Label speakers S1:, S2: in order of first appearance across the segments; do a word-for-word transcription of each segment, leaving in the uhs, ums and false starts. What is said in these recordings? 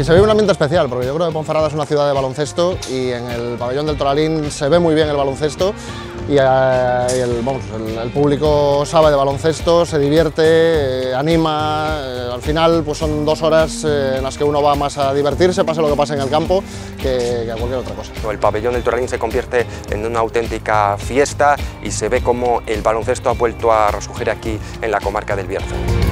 S1: se ve un ambiente especial, porque yo creo que Ponferrada es una ciudad de baloncesto y en el pabellón del Toralín se ve muy bien el baloncesto y, eh, y el, vamos, el, el público sabe de baloncesto, se divierte, eh, anima, eh, al final pues son dos horas eh, en las que uno va más a divertirse, pase lo que pase en el campo, que, que a cualquier otra cosa.
S2: El pabellón del Toralín se convierte en una auténtica fiesta y se ve como el baloncesto ha vuelto a resurgir aquí en la comarca del Bierzo.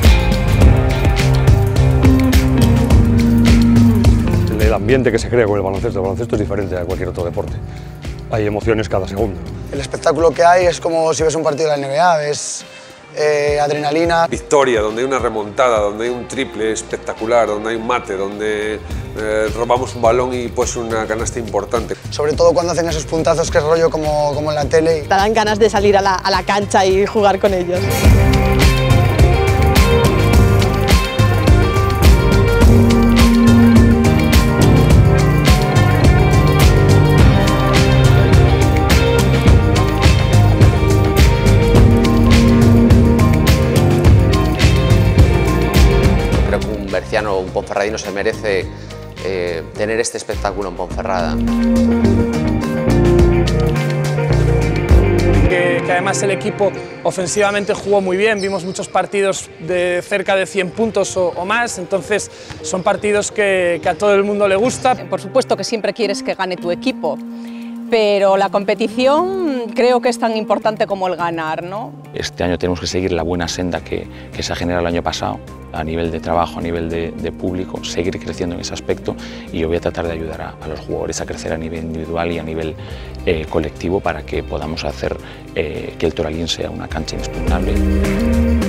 S3: El ambiente que se crea con el baloncesto, el baloncesto es diferente a cualquier otro deporte. Hay emociones cada segundo.
S4: El espectáculo que hay es como si ves un partido de la N B A, ves eh, adrenalina.
S5: Victoria, donde hay una remontada, donde hay un triple espectacular, donde hay un mate, donde eh, robamos un balón y pues una canasta importante.
S4: Sobre todo cuando hacen esos puntazos que es rollo como, como en la tele.
S6: Te dan ganas de salir a la, a la cancha y jugar con ellos.
S7: Un berciano, un ponferradino se merece eh, tener este espectáculo en Ponferrada.
S8: Que, que además el equipo ofensivamente jugó muy bien, vimos muchos partidos de cerca de cien puntos o, o más, entonces son partidos que, que a todo el mundo le gusta.
S9: Por supuesto que siempre quieres que gane tu equipo, pero la competición creo que es tan importante como el ganar, ¿no?
S10: Este año tenemos que seguir la buena senda que, que se ha generado el año pasado, a nivel de trabajo, a nivel de, de público, seguir creciendo en ese aspecto y yo voy a tratar de ayudar a, a los jugadores a crecer a nivel individual y a nivel eh, colectivo para que podamos hacer eh, que el Toralín sea una cancha inexpugnable.